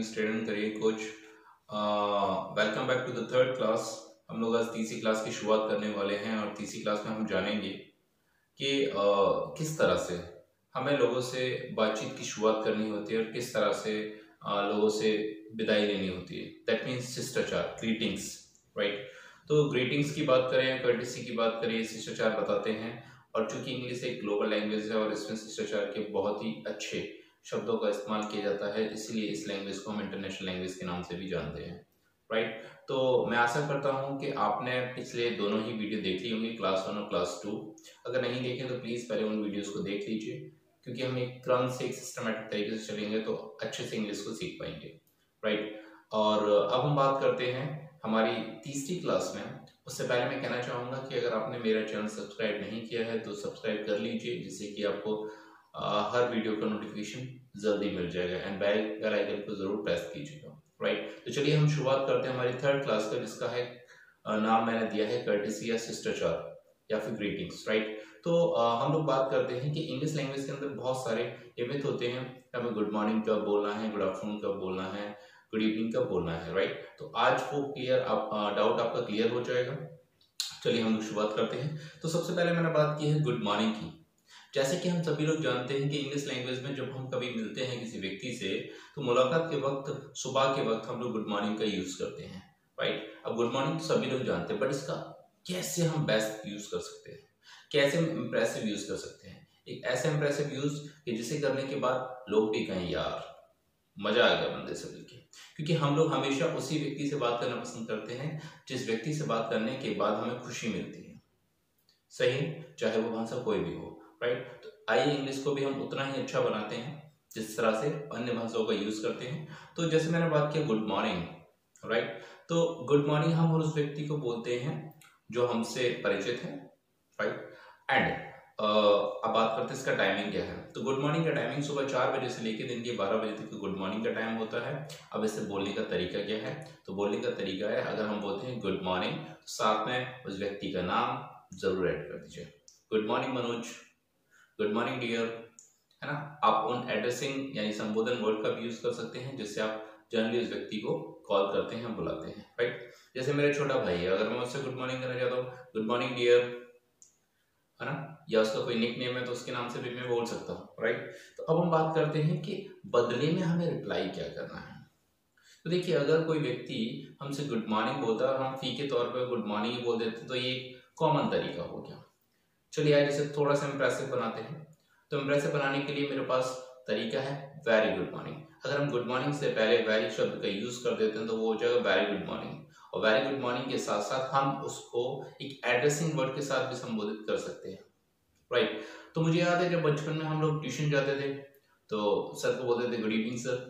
Student career coach. Welcome back to the third class. हम लोग आज तीसरी क्लास की शुरुआत करने वाले हैं और तीसरी क्लास में हम जानेंगे कि किस तरह से हमें लोगों से बातचीत की शुरुआत करनी होती है और किस तरह से लोगों से विदाई लेनी होती है। दैट मीन्स शिष्टाचार, ग्रीटिंग्स, राइट। तो ग्रीटिंग्स की बात करें, कर्टेसी की बात करें, शिष्टाचार बताते हैं। और चूंकि इंग्लिश एक ग्लोबल लैंग्वेज है और इसमें शिष्टाचार के बहुत ही अच्छे शब्दों का इस्तेमाल किया जाता है, इसलिए इस लैंग्वेज को हम इंटरनेशनल लैंग्वेज के नाम से भी जानते हैं, राइट। तो मैं आशा करता हूं कि आपने पिछले दोनों ही वीडियो देख ली होंगी, क्लास 1 और क्लास 2। अगर नहीं देखें तो प्लीज़ पहले उन वीडियोस को देख लीजिए, क्योंकि हम एक क्रम से, एक सिस्टमेटिक तरीके से चलेंगे तो अच्छे से इंग्लिश को सीख पाएंगे, राइट। और अब हम बात करते हैं हमारी तीसरी क्लास में। उससे पहले मैं कहना चाहूँगा कि अगर आपने मेरा चैनल सब्सक्राइब नहीं किया है तो सब्सक्राइब कर लीजिए, जिससे कि आपको हर वीडियो का नोटिफिकेशन जल्दी मिल जाएगा। एंड बेल आइकन को जरूर प्रेस कीजिएगा, राइट। तो चलिए हम शुरुआत करते हैं हमारी थर्ड क्लास का, जिसका है नाम मैंने दिया है कर्टेसी या शिष्टाचार या फिर ग्रीटिंग्स, राइट। तो हम लोग बात करते हैं कि इंग्लिश लैंग्वेज के अंदर बहुत सारे लिमिट होते हैं। हमें गुड मॉर्निंग कब बोलना है, गुड आफ्टरनून कब बोलना है, गुड इवनिंग कब बोलना है, राइट। तो आज वो क्लियर डाउट आपका क्लियर हो जाएगा। चलिए हम लोग शुरुआत करते हैं। तो सबसे पहले मैंने बात की है गुड मॉर्निंग की। जैसे कि हम सभी लोग जानते हैं कि इंग्लिश लैंग्वेज में जब हम कभी मिलते हैं किसी व्यक्ति से, तो मुलाकात के वक्त, सुबह के वक्त हम लोग गुड मॉर्निंग का यूज करते हैं, राइट। अब गुड मॉर्निंग तो सभी लोग जानते हैं, बट इसका कैसे हम बेस्ट यूज कर सकते हैं, कैसे हम इंप्रेसिव यूज कर सकते हैं, एक ऐसा इंप्रेसिव यूज कि जिसे करने के बाद लोग भी कहें यार मजा आ गया बंदे से मिलके। क्योंकि हम लोग हमेशा उसी व्यक्ति से बात करना पसंद करते हैं जिस व्यक्ति से बात करने के बाद हमें खुशी मिलती है, सही, चाहे वो भाषा कोई भी हो, राइट। तो आइए इंग्लिश को भी हम उतना ही अच्छा बनाते हैं जिस तरह से अन्य भाषाओं का यूज करते हैं। तो जैसे मैंने बात किया गुड मॉर्निंग, राइट। तो गुड मॉर्निंग हम उस व्यक्ति को बोलते हैं जो हमसे परिचित है, राइट। एंड अब बात करते हैं इसका टाइमिंग क्या है। तो गुड मॉर्निंग का टाइमिंग सुबह 4 बजे से लेकर दिन के 12 बजे तक गुड मॉर्निंग का टाइम होता है। अब इससे बोलने का तरीका क्या है, तो बोलने का तरीका है, अगर हम बोलते हैं गुड मॉर्निंग तो साथ में उस व्यक्ति का नाम जरूर ऐड कर दीजिए। Good morning Manoj, good morning dear, है ना। आप उन एड्रेसिंग यानी संबोधन वर्ड का भी यूज कर सकते हैं जिससे आप जनरली उस व्यक्ति को कॉल करते हैं, बुलाते हैं, राइट। जैसे मेरा छोटा भाई है, अगर मैं उससे गुड मॉर्निंग करना चाहता हूँ, गुड मॉर्निंग डियर, है ना, या उसका कोई निक नेम है तो उसके नाम से भी मैं बोल सकता हूँ, राइट। तो अब हम बात करते हैं कि बदले में हमें रिप्लाई क्या करना है। तो देखिए, अगर कोई व्यक्ति हमसे गुड मॉर्निंग बोलता है और हम फी के तौर पर गुड मॉर्निंग ही बोल देते तो ये कॉमन तरीका हो गया। चलिए आज इसे थोड़ा सा इंप्रेसिव बनाते हैं। तो इंप्रेसिव बनाने के लिए मेरे पास तरीका है वेरी गुड मॉर्निंग। अगर हम गुड मॉर्निंग से पहले वेरी शब्द का यूज कर देते हैं तो वो हो जाएगा वेरी गुड मॉर्निंग। और वेरी गुड मॉर्निंग के साथ साथ हम उसको एक एड्रेसिंग वर्ड के साथ भी संबोधित कर सकते हैं, राइट। तो मुझे याद है जब बचपन में हम लोग ट्यूशन जाते थे तो सर को बोलते थे गुड इवनिंग सर,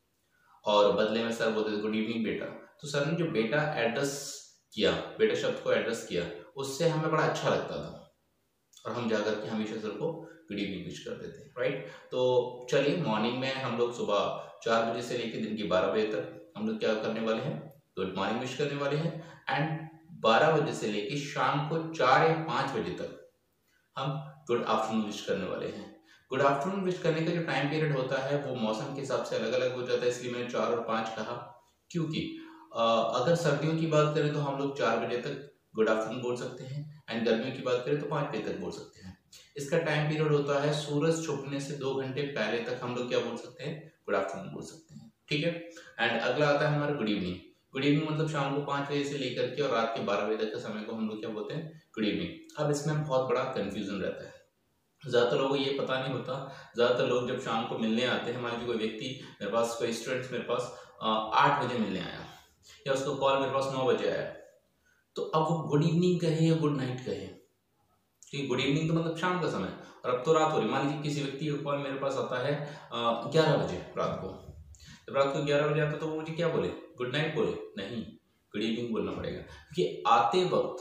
और बदले में सर बोलते थे गुड इवनिंग बेटा। तो सर ने जो बेटा एड्रेस किया, बेटा शब्द को एड्रेस किया, उससे हमें बड़ा अच्छा लगता था और हम जाकर के हमेशा सर को गुड इवनिंग विश करते थे, राइट। तो चलिए मॉर्निंग में हम लोग सुबह 4 बजे से लेकर दिन के 12 बजे तक हम लोग क्या करने वाले हैं, गुड मॉर्निंग विश करने वाले हैं। एंड 12 बजे से लेकर शाम को 4 या 5 बजे तक हम गुड आफ्टरनून विश करने वाले हैं। गुड आफ्टरनून विश करने का जो टाइम पीरियड होता है वो मौसम के हिसाब से अलग अलग हो जाता है, इसलिए मैंने 4 और 5 कहा, क्योंकि अगर सर्दियों की बात करें तो हम लोग 4 बजे तक गुड आफ्टरनून बोल सकते हैं, एंड गर्मियों की बात करें तो 5 बजे तक बोल सकते हैं। इसका टाइम पीरियड होता है सूरज छुपने से 2 घंटे पहले तक हम लोग क्या बोल सकते हैं, गुड आफ्टरनून बोल सकते हैं, ठीक है। एंड अगला आता है हमारा गुड इवनिंग। गुड इवनिंग मतलब शाम को 5 बजे से लेकर के और रात के 12 बजे तक के समय को हम लोग क्या बोलते हैं, गुड इवनिंग। अब इसमें बहुत बड़ा कंफ्यूजन रहता है, ज्यादातर लोगों को ये पता नहीं होता। ज्यादातर लोग जब शाम को मिलने आते हैं, मान लीजिए कोई व्यक्ति मेरे पास, कोई स्टूडेंट मेरे पास 8 बजे मिलने आया या उसका कॉल मेरे पास 9 बजे आया, तो अब वो गुड इवनिंग कहे या गुड नाइट कहे, ठीक। गुड इवनिंग तो मतलब शाम का समय, और अब तो रात हो रही। मान लीजिए किसी व्यक्ति का कॉल मेरे पास आता है 11 बजे रात को, जब रात को 11 बजे आता तो वो मुझे क्या बोले, गुड नाइट बोले, नहीं, गुड इवनिंग बोलना पड़ेगा। क्योंकि आते वक्त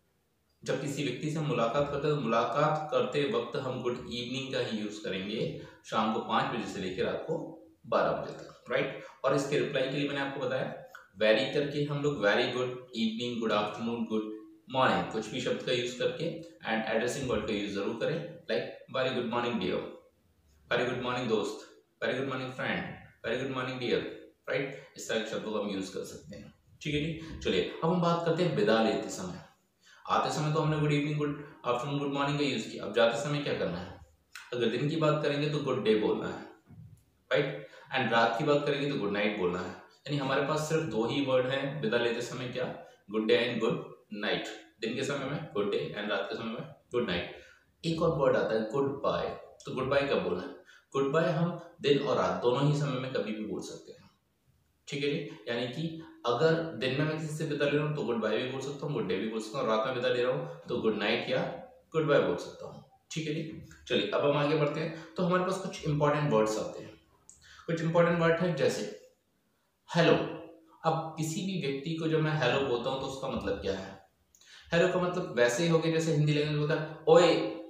जब किसी व्यक्ति से मुलाकात करते हैं तो मुलाकात करते वक्त हम गुड इवनिंग का ही यूज करेंगे, शाम को 5 बजे से लेकर रात को 12 बजे तक, राइट। और इसके रिप्लाई के लिए मैंने आपको बताया वेरी करके हम लोग very good evening, good afternoon, good morning, कुछ भी शब्द का यूज करके, एंड एड्रेसिंग वर्ड का यूज जरूर करें, like very good morning dear, very good morning दोस्त, very good morning friend, very good morning dear, right. इस तरह के शब्दों को हम यूज कर सकते हैं, ठीक है जी। चलिए अब हम बात करते हैं विदा लेते समय। आते समय तो हमने good evening, good afternoon, good morning का यूज किया। अब जाते समय क्या करना है? अगर दिन की बात करेंगे तो गुड डे बोलना है, राइट। एंड रात की बात करेंगे तो गुड नाइट बोलना है। यानी हमारे पास सिर्फ दो ही वर्ड हैं विदा लेते समय, क्या? Good day and good night. दिन के समय में गुड डे एंड रात के समय में गुड नाइट। एक और वर्ड आता है गुड बाय। तो गुड बाय कब बोलना है? गुड बाय हम दिन और रात दोनों ही समय में कभी भी बोल सकते हैं, ठीक है जी। यानी कि अगर दिन में मैं किसी से विदा ले रहा हूँ तो गुड बाय भी बोल सकता हूँ, गुड डे भी बोल सकता हूँ। रात में विदा ले रहा हूँ तो गुड नाइट या गुड बाय बोल सकता हूँ, ठीक है जी। चलिए अब हम आगे बढ़ते हैं। तो हमारे पास कुछ इंपॉर्टेंट वर्ड्स आते हैं। कुछ इंपॉर्टेंट वर्ड है जैसे हेलो। अब किसी भी व्यक्ति को जब मैं हेलो बोलता हूँ तो उसका मतलब क्या है? हेलो का मतलब वैसे ही हो गया जैसे हिंदी लैंग्वेज होता है ओए।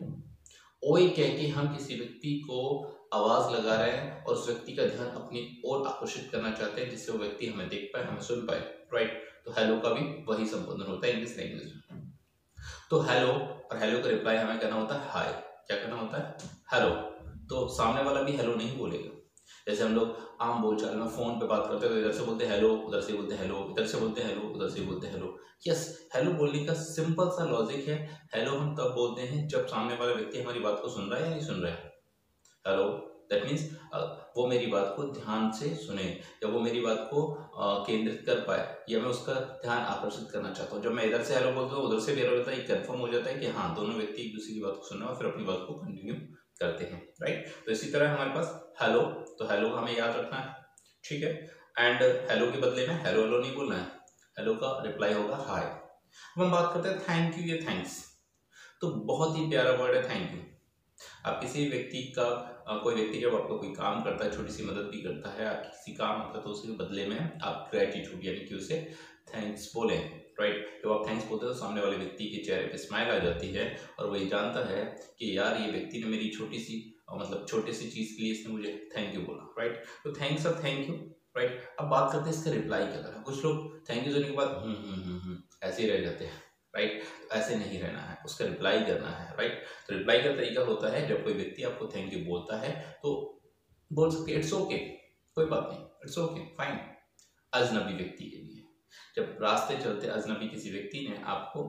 ओए कह के हम किसी व्यक्ति को आवाज लगा रहे हैं और उस व्यक्ति का ध्यान अपनी ओर आकर्षित करना चाहते हैं, जिससे वो व्यक्ति हमें देख पाए, हमें सुन पाए, राइट। तो हेलो का भी वही संबोधन होता है इंग्लिश लैंग्वेज में। तो हेलो और हेलो का रिप्लाई हमें करना होता है हाय। क्या करना होता है? हेलो। तो सामने वाला भी हेलो नहीं बोलेगा। जैसे हम लोग आम बोलचाल में फोन पे बात करते हैं तो इधर से बोलते हेलो, उधर से बोलते हेलो, इधर से बोलते हेलो, उधर से बोलते हेलो। यस, हेलो बोलने का सिंपल सा लॉजिक है। हेलो हम तब बोलते हैं जब सामने वाला व्यक्ति हमारी बात को सुन रहा है या नहीं सुन रहा है। हेलो दैट मीन्स वो मेरी बात को ध्यान से सुने, या वो मेरी बात को केंद्रित कर पाए, या मैं उसका ध्यान आकर्षित करना चाहता हूँ। जब मैं इधर से हेलो बोलता हूँ उधर से भी हेलो होता है, कंफर्म हो जाता है कि हाँ दोनों व्यक्ति एक दूसरे की बात को सुन रहे हैं और फिर अपनी बात को कंटिन्यू करते हैं, राइट। तो इसी तरह हमारे पास हेलो, तो हेलो का हमें याद रखना है, ठीक है। एंड हेलो के बदले में हेलो हेलो नहीं बोलना है, हेलो का रिप्लाई होगा हाय। अब हम बात करते हैं थैंक यू या थैंक्स। तो बहुत ही प्यारा वर्ड है थैंक यू। आप किसी व्यक्ति का कोई व्यक्ति जब आपको कोई काम करता है, छोटी सी मदद भी करता है, आप किसी काम आता है तो उसके बदले में आप ग्रेटिट्यूड यानी कि उसे थैंक्स बोलें, राइट। जब आप थैंक्स बोलते हो तो सामने वाले व्यक्ति के चेहरे पे स्माइल आ जाती है और वो ये जानता है कि यार ये व्यक्ति ने मेरी छोटी सी मतलब छोटी सी चीज के लिए इसने मुझे थैंक यू बोला, राइट। तो थैंक्स और थैंक यू, राइट। अब बात करते हैं इसका रिप्लाई क्या करें। कुछ लोग थैंक यू देने के बाद ऐसे ही रह जाते हैं, राइट। ऐसे नहीं रहना है, उसका रिप्लाई करना है, राइट। तो रिप्लाई का तरीका होता है जब कोई व्यक्ति आपको थैंक यू बोलता है तो बोल सकते इट्स ओके, कोई बात नहीं, इट्स ओके फाइन। अजनबी व्यक्ति के लिए जब रास्ते चलते अजनबी किसी व्यक्ति ने आपको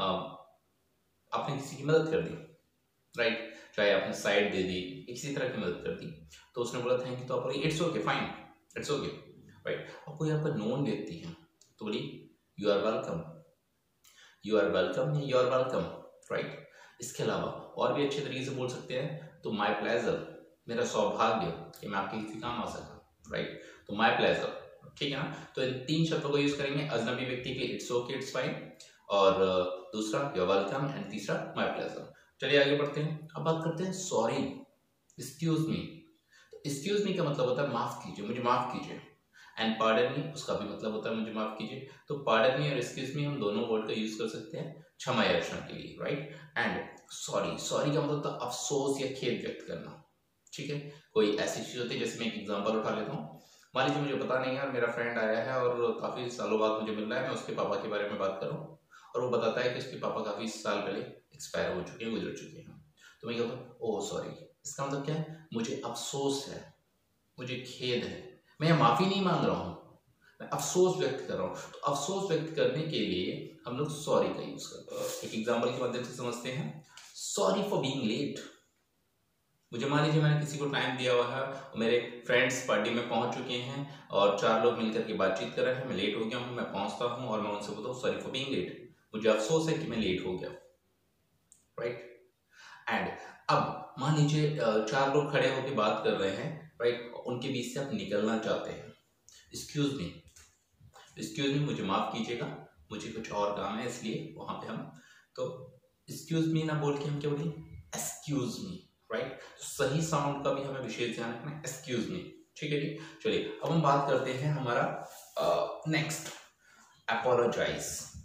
आपने किसी की मदद कर दी, राइट, चाहे आपने साइड दे दी, किसी तरह की मदद कर दी, तो उसने बोला थैंक यू तो आप बोलिए it's okay fine, it's okay, right. और कोई आपका नोन व्यक्ति है तो बोलिए you are welcome, you are welcome या यू आर वेलकम, राइट। इसके अलावा और भी अच्छे तरीके से बोल सकते हैं तो माई प्लेजर, मेरा सौभाग्य कि मैं आपके किसी काम आ सका, राइट। तो माई प्लेजर, ठीक है ना। तो इन तीन शब्दों को यूज करेंगे अजनबी व्यक्ति के लिए इट्स ओके, इट्स फाइन, और दूसरा यू आर वेलकम, एंड तीसरा माई प्लेजर। चलिए आगे बढ़ते हैं। अब बात करते हैं सॉरी, एक्सक्यूज मी। तो एक्सक्यूज मी का मतलब होता है माफ कीजिए, मुझे माफ कीजिए। एंड पार्डन मी उसका भी मतलब होता है मुझे माफ कीजिए। तो पार्डन मी और एक्सक्यूज मी हम दोनों वर्ड का यूज कर सकते हैं क्षमा याचना के लिए, राइट। एंड सॉरी, सॉरी का मतलब होता है अफसोस या खेद व्यक्त करना, ठीक है। कोई ऐसी चीज होती है, जैसे मैं एक एग्जांपल उठा लेता हूँ। मान लीजिए मुझे पता नहीं है, मेरा फ्रेंड आया है और काफी सालों बाद मुझे मिल रहा है, मैं उसके पापा के बारे में बात करूँ और वो बताता है कि उसके पापा काफी साल पहले एक्सपायर हो चुके हैं, गुजर चुके हैं। तो मैं कहता हूँ ओह सॉरी। इसका मतलब क्या है? मुझे अफसोस है, मुझे खेद है, मैं यहाँ माफी नहीं मांग रहा हूँ, मैं अफसोस व्यक्त कर रहा हूँ। तो अफसोस व्यक्त करने के लिए हम लोग सॉरी का यूज करते हैं। एक एग्जांपल के माध्यम से समझते हैं। Sorry for being late. मुझे मान लीजिए मैंने किसी को टाइम दिया हुआ है और मेरे फ्रेंड्स पार्टी में पहुंच चुके हैं और 4 लोग मिलकर के बातचीत कर रहे हैं, मैं लेट हो गया हूँ, मैं पहुंचता हूँ और मैं उनसे बोलता हूँ सॉरी फॉर बीइंग लेट, मुझे अफसोस है कि मैं लेट हो गया, राइट। एंड अब मान लीजिए 4 लोग खड़े होकर बात कर रहे हैं, राइट, उनके बीच से आप निकलना चाहते हैं। एक्सक्यूज मी, एक्सक्यूज मी, मुझे माफ कीजिएगा, मुझे कुछ और काम है, इसलिए वहां पे हम तो एक्सक्यूज मी ना बोल के हम क्या बोलेंगे? Excuse me, right. तो सही साउंड का भी हमें विशेष ध्यान रखना है, एक्सक्यूज मी, ठीक है जी। चलिए अब हम बात करते हैं हमारा नेक्स्ट, अपोलोजाइज।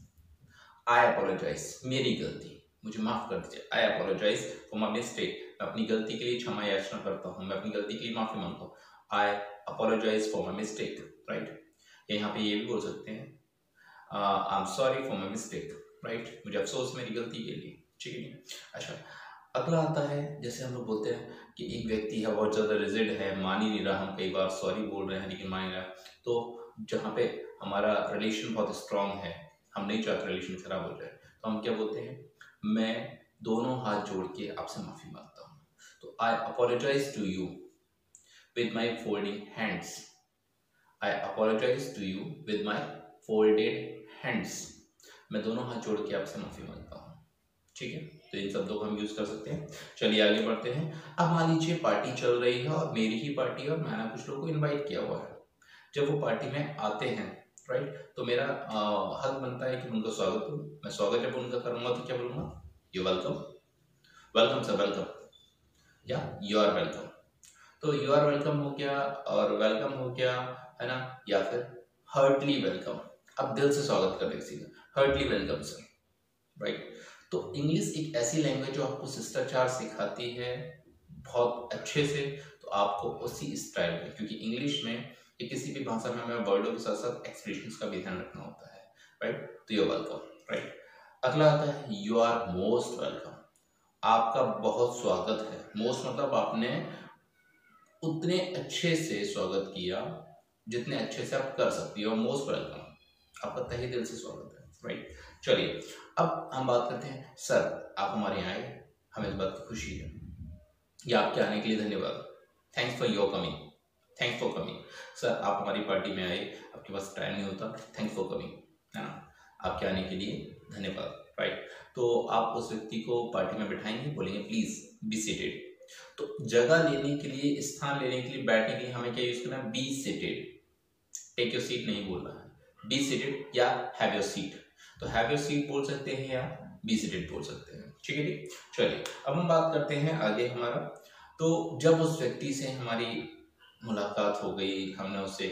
आई अपोलोजाइज, मेरी गलती, मुझे माफ कर दीजिए। I apologise for my mistake, मैं अपनी गलती के लिए क्षमा याचना करता हूँ, मैं अपनी गलती के लिए माफी मांगता हूँ। I apologise for my mistake, right. यहाँ पे ये भी बोल सकते हैं I am sorry for my mistake, right, मुझे अफसोस मेरी गलती के लिए, ठीक है। अच्छा, अगला आता है जैसे हम लोग बोलते हैं कि एक व्यक्ति है बहुत ज़्यादा रिजिड है, मान ही नहीं रहा, हम कई बार सॉरी बोल रहे हैं लेकिन मान नहीं रहा, तो जहाँ पे हमारा रिलेशन बहुत स्ट्रांग है, हम नहीं चाहते रिलेशन खराब हो जाए, तो हम क्या बोलते हैं, मैं दोनों हाथ जोड़ के आपसे माफ़ी मांगता हूँ। तो I apologise to you with my folding hands. I apologise to you with my folded hands. मैं दोनों हाथ जोड़ के आपसे माफ़ी मांगता हूँ। ठीक है, तो इन शब्दों को हम यूज कर सकते हैं। चलिए आगे बढ़ते हैं। अब मान लीजिए पार्टी चल रही है और मेरी ही पार्टी है और मैंने कुछ लोगों को इनवाइट किया हुआ है। जब वो पार्टी में आते हैं, राइट, तो मेरा हक बनता है कि उनका स्वागत करूं। मैं स्वागत जब उनका करूंगा तो क्या बोलूंगा, you welcome, welcome sir, welcome, या यू आर वेलकम। तो यू आर वेलकम हो गया और वेलकम हो गया, है ना, या फिर हार्टली वेलकम। अब दिल से स्वागत कर किसी का, हार्टली वेलकम सर, राइट। तो इंग्लिश एक ऐसी लैंग्वेज जो आपको शिष्टाचार सिखाती है बहुत अच्छे से, तो आपको उसी स्टाइल में, क्योंकि इंग्लिश में या किसी भी भाषा में हमें वर्डों के साथ साथ एक्सप्रेशंस का भी ध्यान रखना होता है, राइट। तो यू वेलकम, राइट। अगला आता है यू आर मोस्ट वेलकम। आपका बहुत स्वागत है। मोस्ट मतलब आपने उतने अच्छे से स्वागत किया जितने अच्छे से आप कर सकती हो। मोस्ट वेलकम, आपका तहे दिल से स्वागत है, राइट। चलिए अब हम बात करते हैं, सर आप हमारे यहाँ आए, हमें इस बात की खुशी है, या आपके आने के लिए धन्यवाद, thanks for your coming, thanks for coming. Sir आप हमारी पार्टी में आए, आपके पास टाइम नहीं होता, थैंक्स फॉर कमिंग, है ना, आपके आने के लिए धन्यवाद, राइट। तो आप उस व्यक्ति को पार्टी में बिठाएंगे, बोलेंगे प्लीज बी सीटेड। तो जगह लेने के लिए, स्थान लेने के लिए, बैठने के लिए हमें क्या यूज करना है, be seated. Take your seat नहीं बोलना है, बी सीटेड या हैव योर सीट। तो हैव योर सीट बोल सकते हैं या बी सीटेड बोल सकते हैं, ठीक है जी। चलिए अब हम बात करते हैं आगे हमारा। तो जब उस व्यक्ति से हमारी मुलाकात हो गई, हमने उसे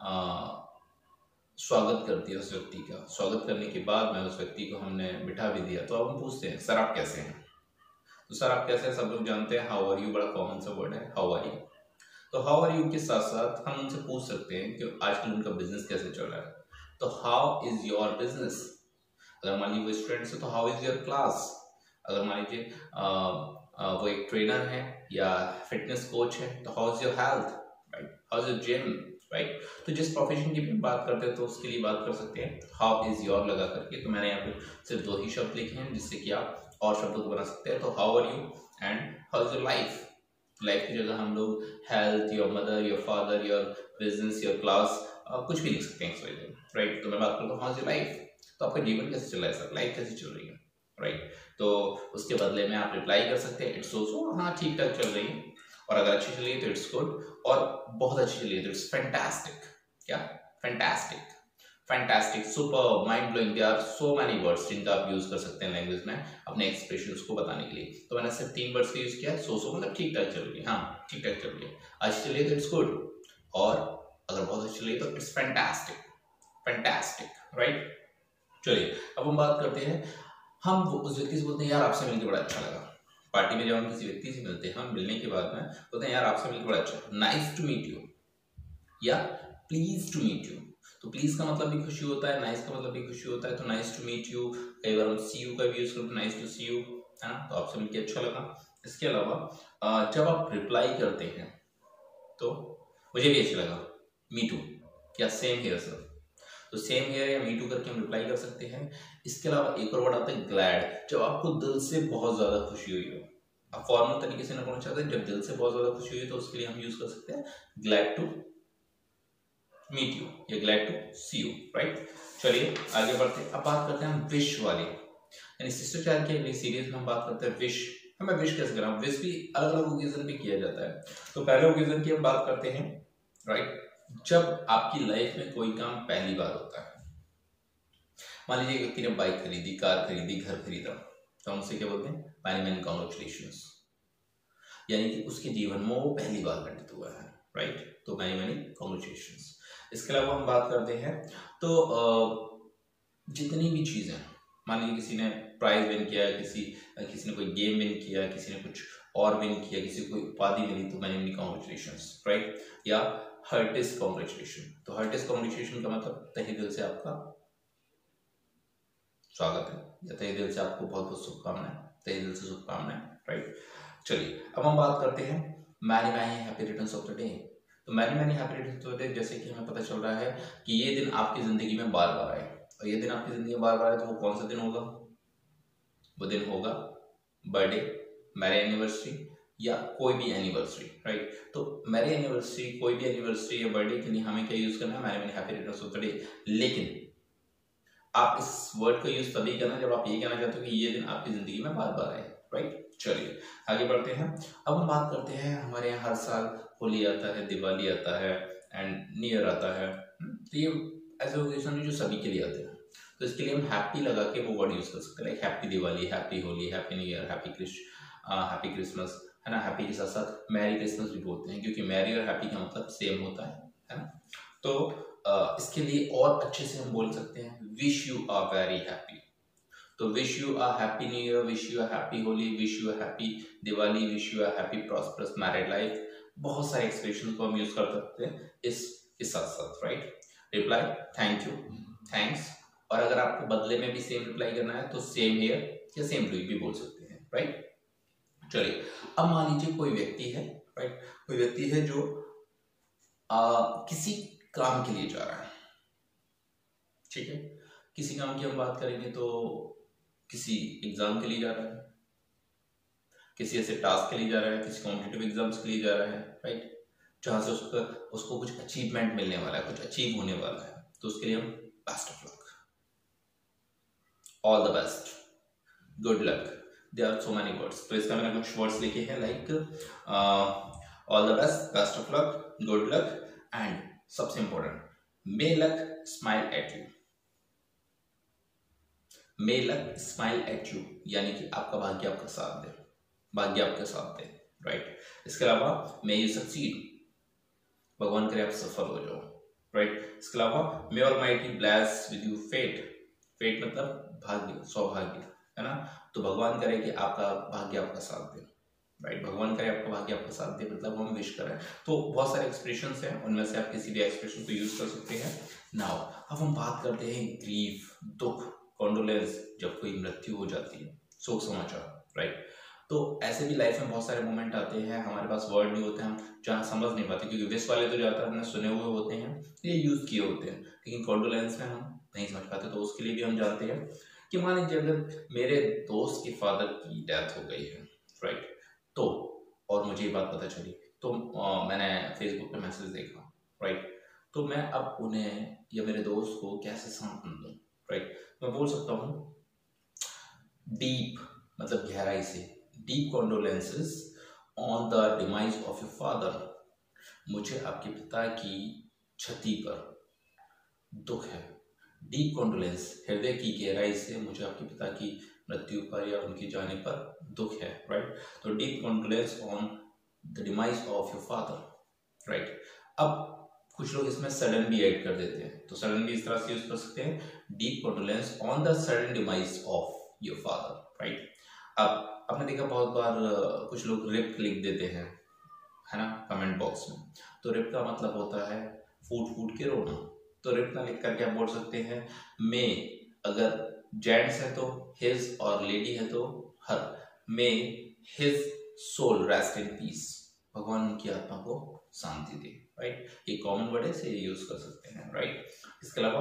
स्वागत कर दिया, उस व्यक्ति का स्वागत करने के बाद में उस व्यक्ति को हमने बिठा भी दिया, तो अब हम पूछते हैं सर आप कैसे हैं। तो सर आप कैसे हैं सब लोग जानते हैं, हाउ आर यू बड़ा कॉमन सा वर्ड है, हाउ आर यू। तो हाउ आर यू के साथ साथ हम उनसे पूछ सकते हैं कि आजकल उनका बिजनेस कैसे चल रहा है। तो हाउ इज योर बिजनेस। अगर मान लीजिए वो स्टूडेंट्स है तो हाउ इज योर क्लास। अगर मान लीजिए वो एक ट्रेनर है या फिटनेस कोच है तो how is your health, right, how is your gym, right. तो जिस प्रोफेशन की भी बात करते हैं तो उसके लिए बात कर सकते हैं हाउ इज योर लगा करके। तो मैंने यहाँ पे सिर्फ 2 ही शब्द लिखे हैं जिससे कि आप और शब्दों को बना सकते हैं। तो how are you and how is your life. Life की जगह हम लोग health, your mother, your father, your business, your class, कुछ भी लिख सकते हैं, राइट। तो मैं बात करता हूँ हाउ इज योर लाइफ, तो आपका जीवन कैसे चल रहा है सर, लाइफ कैसी चल रही है, राइट। तो उसके बदले में आप रिप्लाई कर सकते हैं इट्स ऑल्सो, हाँ ठीक ठाक चल रही है, और अगर अच्छी चल रही है तो इट्स गुड, और बहुत अच्छी चल रही है तो इट्स फैंटास्टिक। क्या, fantastic, fantastic, super, mind blowing, there are so many words जिनका आप यूज कर सकते हैं लैंग्वेज में अपने एक्सप्रेशंस को बताने के लिए। तो मैंने सिर्फ 3 वर्ड्स का यूज किया है। सो मतलब ठीक ठाक चल रही है, हाँ ठीक ठाक चल रही है, अच्छी चल रही है तो इट्स गुड, और अगर बहुत अच्छी चल रही है तो इट्स फैंटास्टिक, फैंटास्टिक, राइट। चलिए अब हम बात करते हैं, हम उस व्यक्ति से बोलते हैं यार आपसे मिलकर बड़ा अच्छा लगा। पार्टी में जब हम किसी व्यक्ति से मिलते हैं, हम मिलने के बाद में बोलते हैं यार आपसे मिलकर बड़ा अच्छा, नाइस टू मीट यू, या प्लीज टू मीट यू। तो प्लीज का मतलब भी खुशी होता है, नाइस का मतलब भी खुशी होता है, तो नाइस टू मीट यू। कई बार हम सी यू का भी यूज करते हैं, नाइस टू सी यू, है ना, तो आपसे मिलकर अच्छा लगा। इसके अलावा जब आप रिप्लाई करते हैं तो मुझे भी अच्छा लगा, मी टू, या सेम हियर सर। तो सेम हियर या मी टू करके हम रिप्लाई कर सकते हैं। इसके अलावा एक और वर्ड आता है ग्लैड, जब आपको दिल से बहुत ज्यादा खुशी हुई हो। आप फॉर्मल तरीके से ना बोलना चाहते हैं, जब दिल से बहुत ज्यादा खुशी हुई तो उसके लिए हम यूज कर सकते हैं ग्लैड टू मीट यू या glad to see you, right. चलिए आगे बढ़ते हैं। अब बात करते हैं हम विश वाले, यानी शिष्टाचार के सीरीज में हम बात करते हैं विश। हमें विश कैसे करना, विश भी अलग अलग ओकेजन पे किया जाता है। तो पहले ओकेजन की हम बात करते हैं, राइट, जब आपकी लाइफ में कोई काम पहली बार होता है। मान लीजिए एक व्यक्ति ने बाइक खरीदी, कार खरीदी, घर खरीदा, तो हम उसे क्या बोलते हैं, मैनी मैनी कॉन्ग्रेचुलेशंस, यानी कि उसके जीवन में वो पहली बार घटित हुआ है, राइट। तो मैनी मैनी कॉन्ग्रेचुलेशंस। इसके अलावा हम बात करते हैं तो जितनी भी चीजें, मान लीजिए किसी ने प्राइज विन किया, किसी ने कोई गेम विन किया, किसी ने कुछ और विन किया, किसी को कोई उपाधि मिली, तो मैनी मैनी कॉन्ग्रेचुलेशंस, राइट। या हार्टेस्ट कॉन्ग्रेचुलेशन। तो हार्टेस्ट कॉन्ग्रेचुलेशन का मतलब तहे दिल से आपका स्वागत है, या तहे दिल से आपको बहुत बहुत शुभकामनाएं, तहे दिल से शुभकामनाएं, राइट। चलिए अब हम बात करते हैं many many happy returns of the day. तो many many happy returns of the day, जैसे कि हमें पता चल रहा है कि ये दिन आपकी जिंदगी में बार बार आए, और ये दिन आपकी जिंदगी में बार बार आए तो वो कौन सा दिन होगा? वो दिन होगा बर्थडे, मैरिज एनिवर्सरी या कोई भी एनिवर्सरी, राइट। तो मैरिज एनिवर्सरी, कोई भी एनिवर्सरी या बर्थडे के लिए हमें क्या यूज करना है? Many many happy returns of the day. लेकिन आप इस वर्ड का यूज तभी करना जब आप ये कहना चाहते हो कि ये दिन आपकी जिंदगी में बार बार आए, राइट। चलिए आगे बढ़ते हैं। अब हम बात करते हैं, हमारे यहाँ हर साल होली आता है, दिवाली आता है एंड न्यू ईयर आता है। तो ये ऐसे ओकेजन जो सभी के लिए आते हैं, तो इसके लिए हम हैप्पी लगा के वो वर्ड यूज कर सकते हैं, like happy Diwali, happy Holi, happy new year, happy Christmas, है ना। हैप्पी के साथ साथ मैरी क्रिसमस भी बोलते हैं, क्योंकि मैरी और हैप्पी का मतलब सेम होता है ना। तो इसके लिए और अच्छे से हम बोल सकते हैं wish you are very happy. तो wish you a happy new year, wish you a happy Holi, wish you a happy Diwali, wish you a happy prosperous married life. बहुत सारे एक्सप्रेशन को हम यूज कर सकते हैं इस साथ साथ, right. Reply thank you, thanks, और अगर आपको बदले में भी सेम रिप्लाई करना है तो सेम हियर या सेम टू यू भी बोल सकते हैं, राइट। चलिए अब मान लीजिए कोई व्यक्ति है, राइट, कोई व्यक्ति है जो किसी काम के लिए जा रहा है, ठीक है। किसी काम की हम बात करेंगे तो किसी एग्जाम के लिए जा रहा है, किसी ऐसे टास्क के लिए जा रहा है, किसी कॉम्पिटिटिव एग्जाम्स के लिए जा रहा है, राइट, जहां से उसको कुछ अचीवमेंट मिलने वाला है, कुछ अचीव होने वाला है, तो उसके लिए हम best of luck, all the best, good luck, there are so many words. तो इसका मैंने कुछ वर्ड्स लिखे हैं, like all the best of luck, good luck, and सबसे important may luck smile at you. May luck smile at you यानी कि आपका भाग्य आपका साथ दे, भाग्य आपके साथ दे, राइट। इसके अलावा मे यू सक्सीड, भगवान करे आप सफल हो जाओ, राइट। इसके अलावा may almighty bless with you fate, fate मतलब भाग्य, सौभाग्य, है ना। तो भगवान करे कि आपका भाग्य आपका साथ दे, राइट। भगवान करे आपका भाग्य आपका साथ दे मतलब हम विश करें। तो बहुत सारे एक्सप्रेशंस हैं, उनमें से आप किसी भी एक्सप्रेशन को यूज कर सकते हैं। नाउ अब हम बात करते हैं ग्रीफ, दुख, कॉन्डोलेंस, जब कोई मृत्यु हो जाती है, शोक समाचार, राइट। तो ऐसे भी लाइफ में बहुत सारे मोमेंट आते हैं, हमारे पास वर्ड नहीं होते, हम जहाँ समझ नहीं पाते, क्योंकि विश वाले तो ज़्यादातर हमने सुने हुए होते हैं, ये यूज किए होते हैं, लेकिन कॉन्डोलेंस में हम नहीं समझ पाते। तो उसके लिए भी हम जानते हैं कि मान लीजिए अगर मेरे दोस्त के फादर की डेथ हो गई है, राइट, तो और मुझे ये बात पता चली, तो मैंने फेसबुक पे मैसेज देखा, राइट, तो मैं अब उन्हें या मेरे दोस्त को कैसे सांत्वना दूं, राइट। मैं बोल सकता हूँ डीप मतलब गहराई से, deep condolences on the demise of your father, मुझे आपके पिता की क्षति पर दुख है। डीप कॉन्डोलेंस हृदय की गहराई से मुझे आपके पिता की मृत्यु पर या उनकी जाने पर दुख है, राइट। तो deep condolence on the demise of your father, right. अब कुछ लोग इसमें सडन भी ऐड कर देते हैं, तो सडन भी इस तरह से यूज कर सकते हैं, deep condolence on the sudden demise of your father, right. अब आपने देखा बहुत बार कुछ लोग रिप लिख देते हैं, है ना, कमेंट बॉक्स में। तो रिप का मतलब होता है फूट फूट के रोना। तो रिप ना लिख करके आप बोल सकते हैं मे, अगर जेंट्स है तो हिज और लेडी है तो her, may his soul rest in peace, भगवान उनकी आत्मा को शांति दे, राइट। ये कॉमन वर्ड है, इसे यूज कर सकते हैं, राइट। इसके अलावा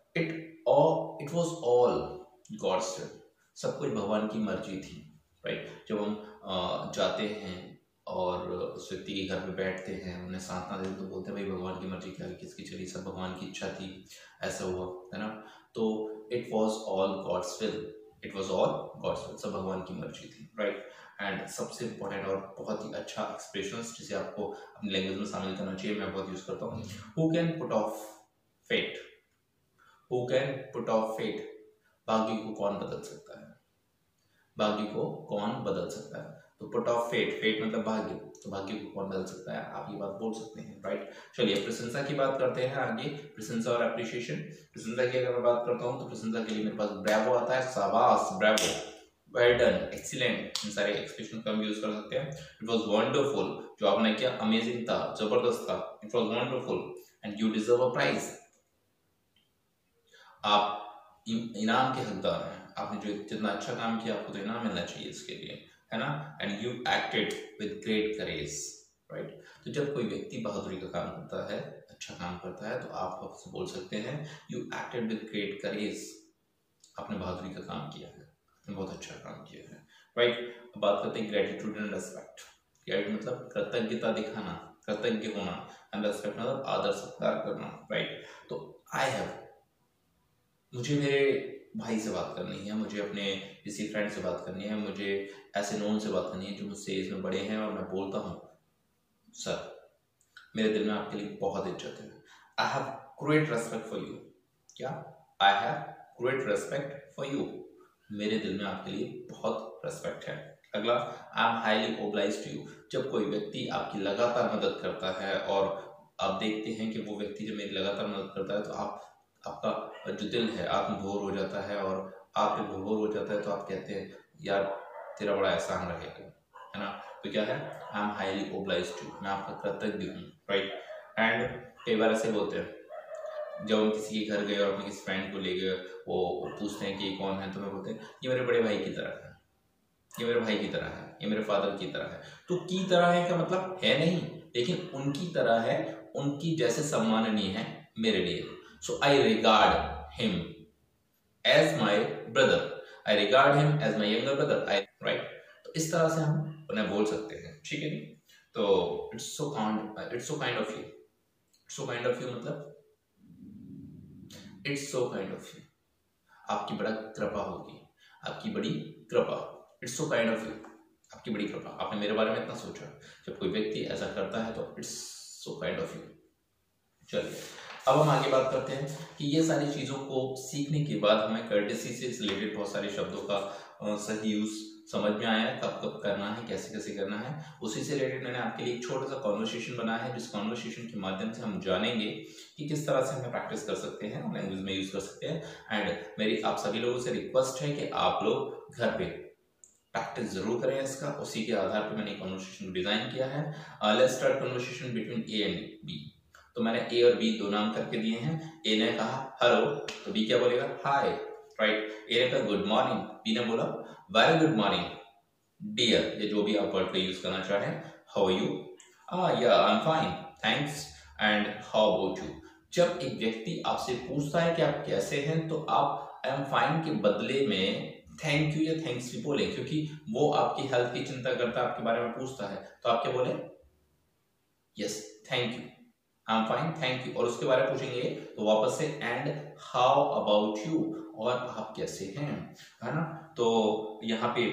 it was all God's will, सब कुछ भगवान की मर्जी थी, राइट। जब हम जाते हैं और उस व्यक्ति के घर पे बैठते हैं, उन्हें सांत्वना देते तो बोलते हैं भाई भगवान की मर्जी क्या किसकी चली, सब भगवान की इच्छा थी, ऐसा हुआ, है ना। तो it was all God's will, it was all God's will, सब भगवान की मर्जी थी, राइट। एंड सबसे इंपॉर्टेंट और बहुत ही अच्छा एक्सप्रेशन जिसे आपको अपनी लैंग्वेज में शामिल करना चाहिए, मैं बहुत यूज करता हूँ, who can put off fate, who can put off fate, भाग्य को कौन बदल सकता है, भाग्य को कौन बदल सकता है। तो पुट ऑफ फेट, फेट मतलब भाग्य, तो भाग्य को कौन बदल सकता है, आप ये बात बोल सकते हैं, राइट। चलिए प्रशंसा की बात करते हैं आगे, प्रशंसा और एप्रिशिएशन। प्रशंसा की अगर मैं बात करता हूँ तो प्रशंसा के लिए मेरे पास ब्रेवो आता है, शाबाश, ब्रेवो, वेल डन, एक्सीलेंट, इन सारे एक्सप्रेशन का हम यूज कर सकते हैं। इट वाज वंडरफुल, जो आपने किया अमेजिंग था, जबरदस्त था, it was wonderful and you deserve a prize, आप इनाम के हकदार हैं, आपने जो जितना अच्छा काम किया आपको तो इनाम मिलना चाहिए इसके लिए, है ना, and you acted with great courage, right. तो जब कोई व्यक्ति बहादुरी का काम करता है, अच्छा काम करता है, तो आप उससे बोल सकते हैं you acted with great courage, आपने बहादुरी का काम किया है, आपने बहुत अच्छा काम किया है, राइट। अब बात करते हैं ग्रेटिट्यूड एंड रेस्पेक्ट। ग्रेट मतलब कृतज्ञता दिखाना, कृतज्ञ होना, एंड रेस्पेक्ट मतलब आदर सत्कार करना, राइट। तो आई हैव, मुझे मेरे भाई से बात करनी है, मुझे अपने किसी फ्रेंड से बात करनी है, मुझे ऐसे नोन से बात करनी है जो मुझसे एज में बड़े हैं, और मैं बोलता हूँ सर मेरे दिल में आपके लिए बहुत इज्जत है, I have great respect for you. क्या? I have great respect for you, मेरे दिल में आपके लिए बहुत रेस्पेक्ट है। अगला, I am highly obliged to you. जब कोई व्यक्ति आपकी लगातार मदद करता है और आप देखते हैं कि वो व्यक्ति जब मेरी लगातार मदद करता है, तो आपका जो दिल है आप में भोर हो जाता है, और आप में भोर हो जाता है तो आप कहते हैं यार तेरा बड़ा एहसान रहेगा, है ना। तो क्या है, I am highly obliged to, मैं आपका कृतज्ञ हूँ, राइट। एंड कई बार ऐसे बोलते हैं, जब हम किसी के घर गए और अपने किसी फ्रेंड को ले गए, वो पूछते हैं कि ये कौन है, तो मैं बोलते हैं ये मेरे बड़े भाई की तरह है, ये मेरे भाई की तरह है, ये मेरे फादर की तरह है। तो की तरह है का मतलब है नहीं, लेकिन उनकी तरह है, उनकी जैसे सम्माननीय है मेरे लिए। So I regard him as my brother, I regard him as my younger brother, I, right. तो इस तरह से हम उन्हें बोल सकते हैं, ठीक है। तो it's so kind of you, so kind of you मतलब it's so kind of you, आपकी बड़ा कृपा होगी, आपकी बड़ी कृपा, it's so kind of you, आपकी बड़ी कृपा, आपने मेरे बारे में इतना सोचा। जब कोई व्यक्ति ऐसा करता है तो it's so kind of you. चलिए अब हम आगे बात करते हैं कि ये सारी चीज़ों को सीखने के बाद हमें कर्टेसी से रिलेटेड बहुत सारे शब्दों का सही यूज समझ में आया, कब कब करना है, कैसे कैसे करना है। उसी से रिलेटेड मैंने आपके लिए एक छोटा सा कॉन्वर्सेशन बनाया है, जिस कॉन्वर्सेशन के माध्यम से हम जानेंगे कि किस तरह से हमें प्रैक्टिस कर सकते हैं, लैंग्वेज में यूज कर सकते हैं। एंड मेरी आप सभी लोगों से रिक्वेस्ट है कि आप लोग घर पे प्रैक्टिस जरूर करें इसका, उसी के आधार पर मैंने कॉन्वर्सेशन डिजाइन किया है। Let's start conversation between A and B. तो मैंने ए और बी दो नाम करके दिए हैं। ए ने कहा हेलो, तो बी क्या बोलेगा, हाय, राइट। ए ने कहा गुड मॉर्निंग, बी ने बोला वेरी गुड मॉर्निंग डियर, ये जो भी आप वर्ड का यूज करना चाहें। हाउ यू, या I am fine thanks, and how about you. जब एक व्यक्ति आपसे पूछता है कि आप कैसे हैं, तो आप आई एम फाइन के बदले में थैंक यू या थैंक्स भी बोले, क्योंकि वो आपकी हेल्थ की चिंता करता है, आपके बारे में पूछता है, तो आप क्या बोले, yes thank you, I am fine thank you. और उसके बारे में पूछेंगे तो वापस से एंड हाउ अबाउट यू, और आप कैसे हैं, है ना। तो यहाँ पे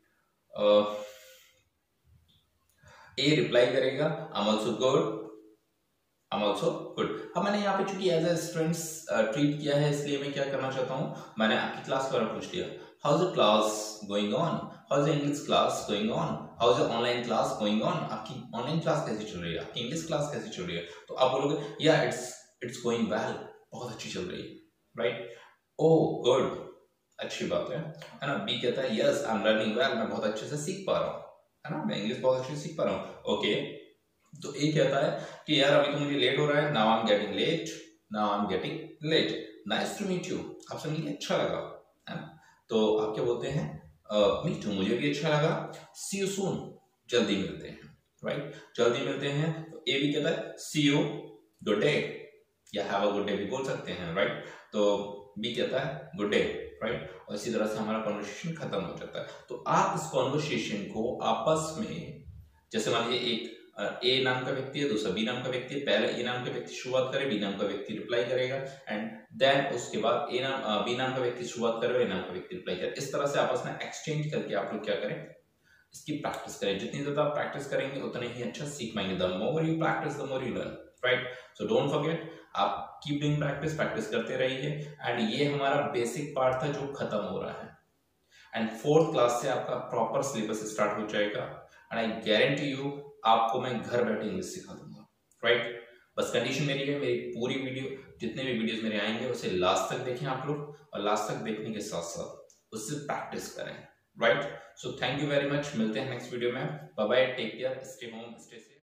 ए रिप्लाई करेगा I am also good, I am also good. अब मैंने यहाँ पे चूंकि एज ए स्टूडेंट्स ट्रीट किया है, इसलिए मैं क्या करना चाहता हूँ, मैंने आपकी क्लास के बारे में पूछ लिया, how is the class going on, how is the English class going on, how is the online class going on, आपकी ऑनलाइन क्लास कैसी चल रही है, आपकी इंग्लिश क्लास कैसी चल रही है। तो आप बोलोगे या इट्स गोइंग वेल, बहुत अच्छी चल रही है, राइट। ओह गुड, अच्छी बात है ना। बी कहता है yes I am learning well, मैं बहुत अच्छे से सीख पा रहा हूँ, है ना, मैं इंग्लिश बहुत अच्छे से सीख पा रहा हूँ, ओके। तो ए कहता है कि यार अभी तो मुझे लेट हो रहा है, now I am getting late, now I am getting late, nice to meet you, आपसे मिलकर अच्छा लगा, है ना। तो आप क्या बोलते हैं, मी टू, मुझे भी अच्छा लगा, सी यू सून, जल्दी मिलते हैं, राइट, जल्दी मिलते हैं। तो ए भी कहता है सी यू गुड डे, या हैव अ गुड डे भी बोल सकते हैं, राइट। तो बी कहता है गुड डे, राइट, और इसी तरह से हमारा कॉन्वर्सेशन खत्म हो जाता है। तो आप इस कॉन्वर्सेशन को आपस में, जैसे मान लीजिए एक ए नाम का व्यक्ति है, दूसरा बी नाम का व्यक्ति है, पहले ए नाम का व्यक्ति शुरुआत करे, बी नाम का व्यक्ति रिप्लाई करेगा, एंड देन उसके बाद बी नाम का व्यक्ति शुरुआत करे, ए नाम का व्यक्ति रिप्लाई करे। इस तरह से आपस में एक्सचेंज करके आप लोग क्या करें, इसकी प्रैक्टिस करें। जितनी ज्यादा आप प्रैक्टिस करेंगे उतने ही अच्छा सीख पाएंगे। The more you practice the more you learn, right. So don't forget, आप कीप डूइंग प्रैक्टिस, प्रैक्टिस करते रहिए। एंड ये हमारा बेसिक पार्ट था जो खत्म हो रहा है, एंड 4th क्लास से आपका प्रॉपर सिलेबस स्टार्ट हो जाएगा, एंड आई गारंटी यू आपको मैं घर बैठे इंग्लिश सिखा दूंगा, राइट। बस कंडीशन मेरी है, मेरी पूरी वीडियो, जितने भी वीडियोस मेरे आएंगे उसे लास्ट तक देखें आप लोग, और लास्ट तक देखने के साथ साथ उससे प्रैक्टिस करें, right. So thank you very much, मिलते हैं नेक्स्ट वीडियो में, bye bye, take care, stay home, stay safe.